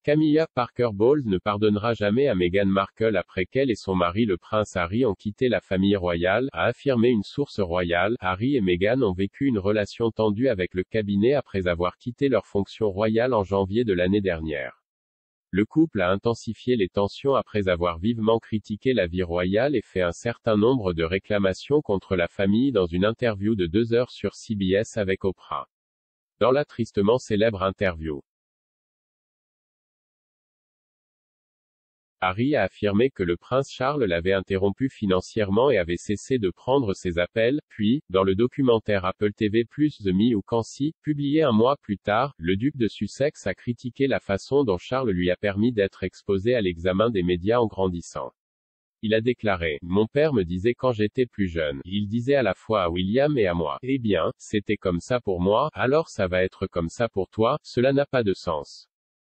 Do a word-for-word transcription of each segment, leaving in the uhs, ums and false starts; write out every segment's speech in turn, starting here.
Camilla Parker Bowles ne pardonnera jamais à Meghan Markle après qu'elle et son mari le prince Harry ont quitté la famille royale, a affirmé une source royale. Harry et Meghan ont vécu une relation tendue avec le cabinet après avoir quitté leur fonction royale en janvier de l'année dernière. Le couple a intensifié les tensions après avoir vivement critiqué la vie royale et fait un certain nombre de réclamations contre la famille dans une interview de deux heures sur C B S avec Oprah. Dans la tristement célèbre interview, Harry a affirmé que le prince Charles l'avait interrompu financièrement et avait cessé de prendre ses appels, puis, dans le documentaire Apple T V plus The Me ou Cancy, publié un mois plus tard, le duc de Sussex a critiqué la façon dont Charles lui a permis d'être exposé à l'examen des médias en grandissant. Il a déclaré: « Mon père me disait quand j'étais plus jeune, il disait à la fois à William et à moi, eh bien, c'était comme ça pour moi, alors ça va être comme ça pour toi, cela n'a pas de sens.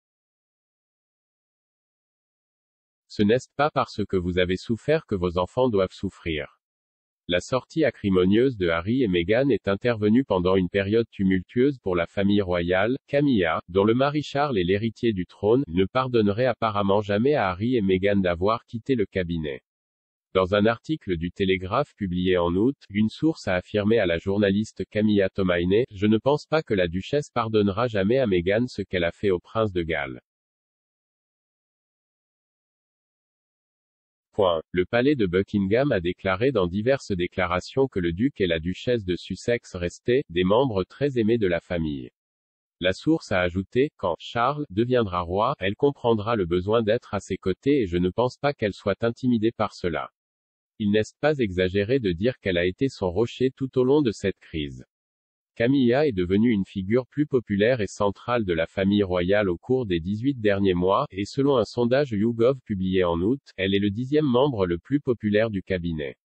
Ce n'est pas parce que vous avez souffert que vos enfants doivent souffrir. » La sortie acrimonieuse de Harry et Meghan est intervenue pendant une période tumultueuse pour la famille royale. Camilla, dont le mari Charles est l'héritier du trône, ne pardonnerait apparemment jamais à Harry et Meghan d'avoir quitté le cabinet. Dans un article du Télégraphe publié en août, une source a affirmé à la journaliste Camilla Tomaine: « Je ne pense pas que la duchesse pardonnera jamais à Meghan ce qu'elle a fait au prince de Galles. » Point. Le palais de Buckingham a déclaré dans diverses déclarations que le duc et la duchesse de Sussex restaient des membres très aimés de la famille. La source a ajouté: « Quand Charles deviendra roi, elle comprendra le besoin d'être à ses côtés et je ne pense pas qu'elle soit intimidée par cela. » Il n'est pas exagéré de dire qu'elle a été son rocher tout au long de cette crise. Camilla est devenue une figure plus populaire et centrale de la famille royale au cours des dix-huit derniers mois, et selon un sondage YouGov publié en août, elle est le dixième membre le plus populaire du cabinet.